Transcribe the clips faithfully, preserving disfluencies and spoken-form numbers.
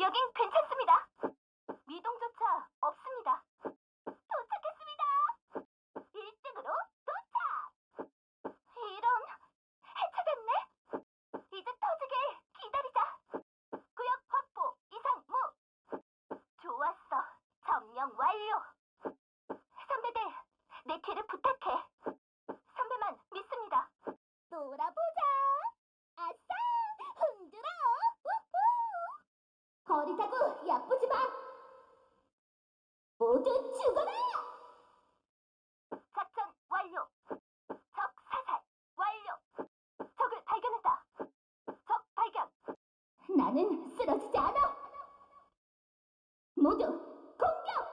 여긴 괜찮습니다. 미동조차 없습니다. 도착했습니다. 일 등으로 도착! 이런, 해체됐네? 이제 터지게 기다리자. 구역 확보 이상 무. 좋았어. 점령 완료. 선배들, 내 뒤를 부탁해. 선배만 믿습니다. 놀아보자. 아싸! 흔들어! 우후! 거리 타고 야쁘지 마! 모두 죽어라! 작전 완료. 적 사살 완료. 적을 발견했다. 적 발견. 나는 쓰러지지 않아. 모두 공격!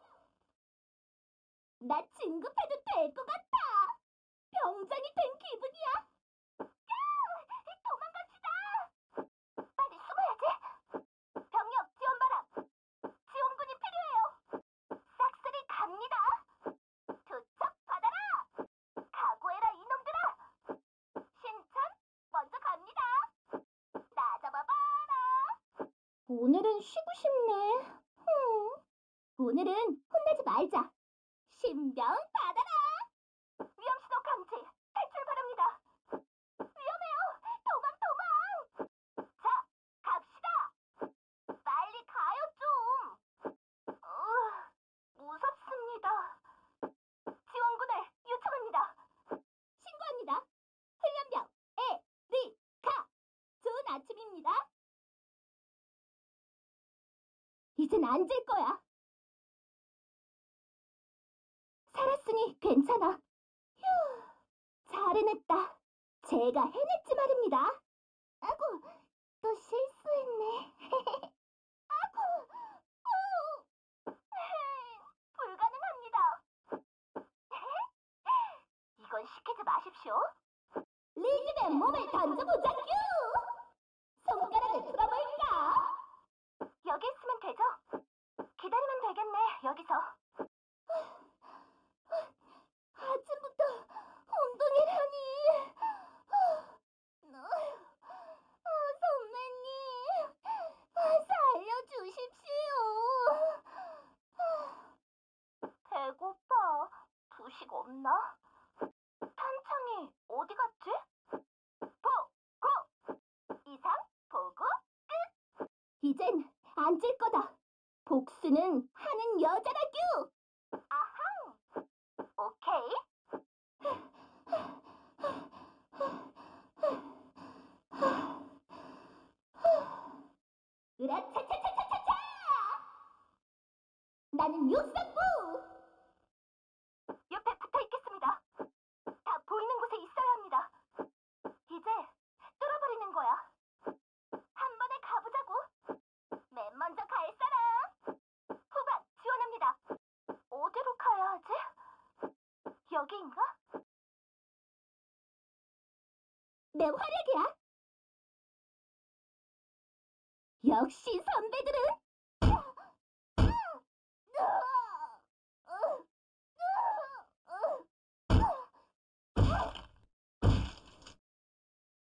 나 진급해도 될 것 같아. 병장이 된 기분이야. 야! 도망갑시다. 빨리 숨어야지. 병력 지원 바람. 지원군이 필요해요. 싹쓸이 갑니다. 투척 받아라. 각오해라 이놈들아. 신참 먼저 갑니다. 나 잡아봐라. 오늘은 쉬고 싶네. 흠. 오늘은 혼나지 말자. 신병 받아라. 위험신호 감지. 탈출 바랍니다. 위험해요. 도망 도망. 자, 갑시다. 빨리 가요 좀. 어, 무섭습니다. 지원군을 요청합니다. 신고합니다. 훈련병 에리카. 좋은 아침입니다. 이젠 앉을 거야. 살았으니 괜찮아. 휴, 잘 해냈다. 제가 해냈지 말입니다. 아구, 또 실수했네. 아구, 오, 불가능합니다. 이건 시키지 마십시오. 리듬에 몸을 던져보자규. 손가락을 풀어볼까? 여기 있으면 되죠? 기다리면 되겠네, 여기서. 아침부터 운동이라니. 아, 선배님, 살려주십시오. 배고파. 부식 없나? 탄창이 어디 갔지? 보고! 이상 보고 끝! 이젠 앉을 거다. 복수는 하는 여자라규. 아항! 오케이. 으라차차차차차차! 나는 육상부! 옆에 붙어 있겠습니다. 다 보이는 곳에 있어야 합니다. 이제 뚫어버리는 거야. 한 번에 가보자고. 맨 먼저 갈 사람. 후반 지원합니다. 어디로 가야 하지? 여기인가? 내 활약이야. 역시 선배들은